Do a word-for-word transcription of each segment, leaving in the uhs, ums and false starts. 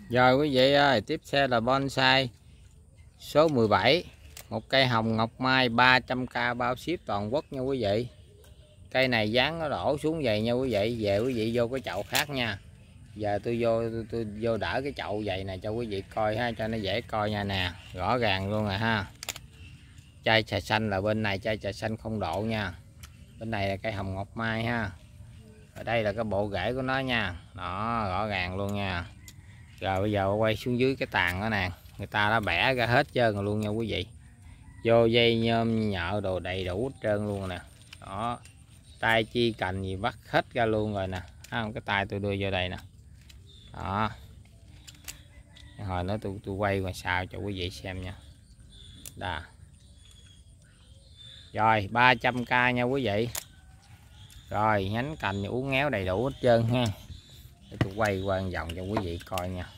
Rồi quý vị ơi, tiếp theo là bonsai số mười bảy, một cây hồng ngọc mai ba trăm k bao ship toàn quốc nha quý vị. Cây này dáng nó đổ xuống vậy nha quý vị. Về quý vị vô cái chậu khác nha. Giờ tôi vô tôi, tôi vô đỡ cái chậu vậy nè cho quý vị coi ha, cho nó dễ coi nha nè, rõ ràng luôn rồi ha. Chai trà xanh là bên này, chai trà xanh không độ nha. Bên này là cây hồng ngọc mai ha. Ở đây là cái bộ rễ của nó nha. Đó, rõ ràng luôn nha. Rồi bây giờ quay xuống dưới cái tàn đó nè, người ta đã bẻ ra hết trơn rồi luôn nha quý vị. Vô dây nhôm nhợ đồ đầy đủ hết trơn luôn nè. Đó, tay chi cành gì bắt hết ra luôn rồi nè. Thấy không, cái tay tôi đưa vô đây nè. Đó, hồi nữa tôi tôi quay ngoài sau cho quý vị xem nha. Đó. Rồi ba trăm k nha quý vị. Rồi nhánh cành uốn ngéo đầy đủ hết trơn ha. Để tôi quay qua vòng cho quý vị coi nha.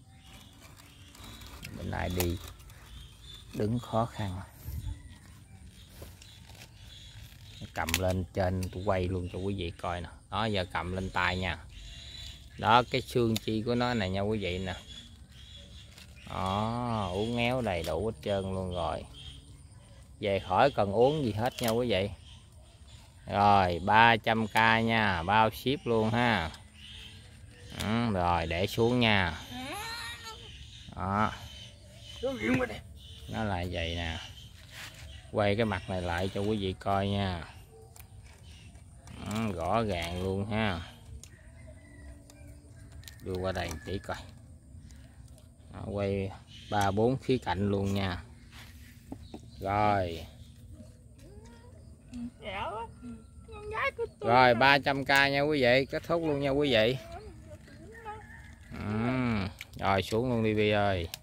Bên này đi đứng khó khăn, cầm lên trên tôi quay luôn cho quý vị coi nè. Đó, giờ cầm lên tay nha. Đó, cái xương chi của nó này nha quý vị nè. Đó, uốn ngéo đầy đủ hết trơn luôn rồi. Về khỏi cần uống gì hết nha quý vị. Rồi ba trăm k nha, bao ship luôn ha. Ừ, rồi để xuống nha. Đó, nó là vậy nè. Quay cái mặt này lại cho quý vị coi nha. Ừ, rõ ràng luôn ha. Đưa qua đây tí coi. Đó, quay ba bốn khía cạnh luôn nha. Rồi rồi ba trăm k nha quý vị, kết thúc luôn nha quý vị. Ừ. Rồi xuống luôn đi Vi ơi.